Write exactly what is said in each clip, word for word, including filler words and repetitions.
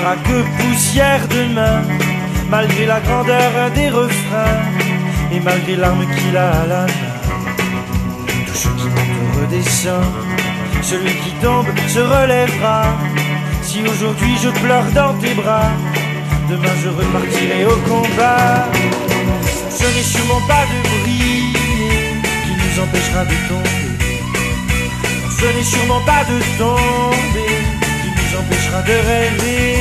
sera que poussière demain, malgré la grandeur des refrains et malgré l'arme qu'il a à la main. Tout ce qui monte redescend, celui qui tombe se relèvera. Si aujourd'hui je pleure dans tes bras, demain je repartirai au combat. Ce n'est sûrement pas de briller qui nous empêchera de tomber. Ce n'est sûrement pas de tomber qui nous empêchera de rêver.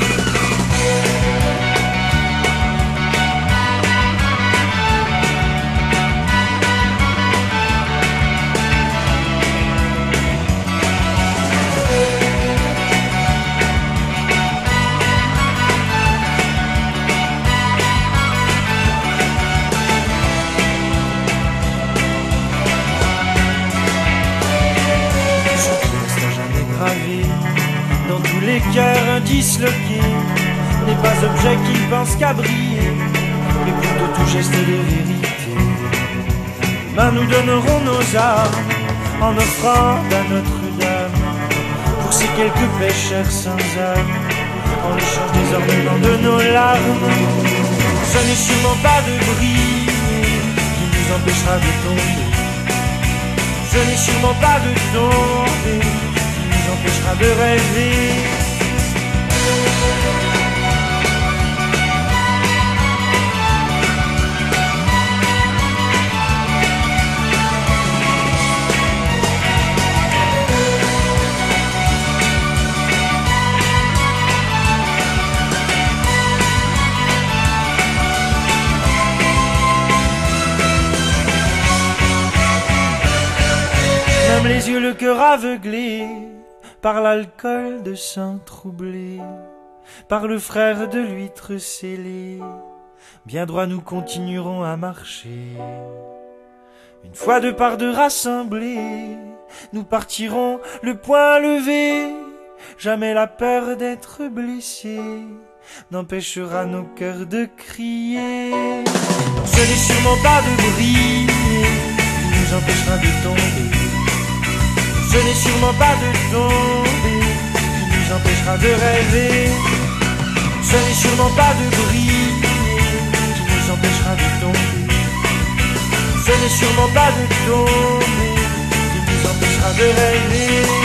Dans tous les cœurs disloqués, n'est pas objet qui ne pense qu'à briller, mais plutôt tout geste de vérité. Demain nous donnerons nos armes en offrande à Notre-Dame pour ces quelques pécheurs sans âme, en échange des ornements de nos larmes. Ce n'est sûrement pas de briller qui nous empêchera de tomber. Ce n'est sûrement pas de tomber nous empêchera de rêver. Même les yeux, le cœur aveuglé par l'alcool de sang troublé, par le frère de l'huître scellé, bien droit nous continuerons à marcher. Une fois de part de rassemblés, nous partirons le poing levé. Jamais la peur d'être blessé n'empêchera nos cœurs de crier. Ce n'est sûrement pas de briller qui nous empêchera de tomber. Ce n'est sûrement pas de tomber qui nous empêchera de rêver. Ce n'est sûrement pas de briller qui nous empêchera de tomber. Ce n'est sûrement pas de tomber qui nous empêchera de rêver.